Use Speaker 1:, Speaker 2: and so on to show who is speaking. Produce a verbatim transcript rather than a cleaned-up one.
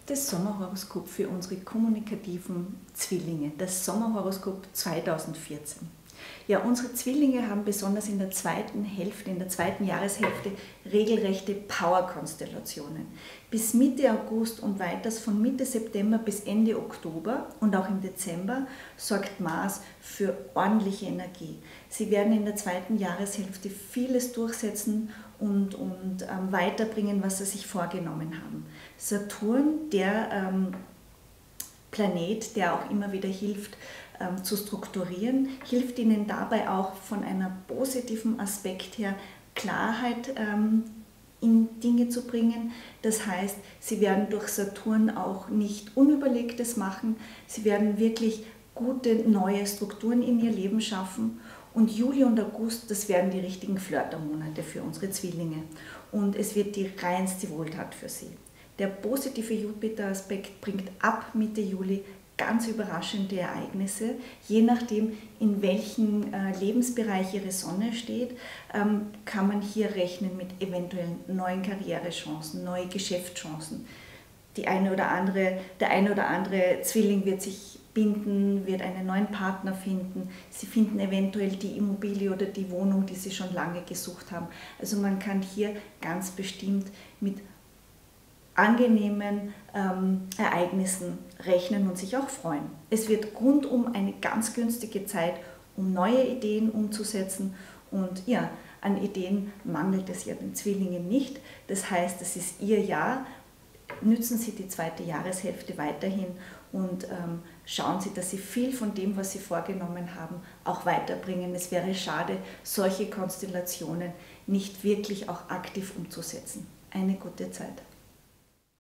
Speaker 1: Das Sommerhoroskop für unsere kommunikativen Zwillinge, das Sommerhoroskop zweitausendvierzehn. Ja, unsere Zwillinge haben besonders in der zweiten Hälfte, in der zweiten Jahreshälfte regelrechte Power-Konstellationen. Bis Mitte August und weiters von Mitte September bis Ende Oktober und auch im Dezember sorgt Mars für ordentliche Energie. Sie werden in der zweiten Jahreshälfte vieles durchsetzen und, und ähm, weiterbringen, was sie sich vorgenommen haben. Saturn, der ähm, Planet, der auch immer wieder hilft, ähm, zu strukturieren, hilft Ihnen dabei auch von einem positiven Aspekt her Klarheit ähm, in Dinge zu bringen. Das heißt, Sie werden durch Saturn auch nicht Unüberlegtes machen, Sie werden wirklich gute neue Strukturen in Ihr Leben schaffen. Und Juli und August, das werden die richtigen Flirtermonate für unsere Zwillinge. Und es wird die reinste Wohltat für sie. Der positive Jupiter-Aspekt bringt ab Mitte Juli ganz überraschende Ereignisse. Je nachdem, in welchem äh, Lebensbereich Ihre Sonne steht, ähm, kann man hier rechnen mit eventuellen neuen Karrierechancen, neue Geschäftschancen. Die eine oder andere, der eine oder andere Zwilling wird sich binden, wird einen neuen Partner finden. Sie finden eventuell die Immobilie oder die Wohnung, die Sie schon lange gesucht haben. Also man kann hier ganz bestimmt mit angenehmen ähm, Ereignissen rechnen und sich auch freuen. Es wird rundum eine ganz günstige Zeit, um neue Ideen umzusetzen, und ja, an Ideen mangelt es ja den Zwillingen nicht. Das heißt, es ist Ihr Jahr. Nützen Sie die zweite Jahreshälfte weiterhin und ähm, schauen Sie, dass Sie viel von dem, was Sie vorgenommen haben, auch weiterbringen. Es wäre schade, solche Konstellationen nicht wirklich auch aktiv umzusetzen. Eine gute Zeit.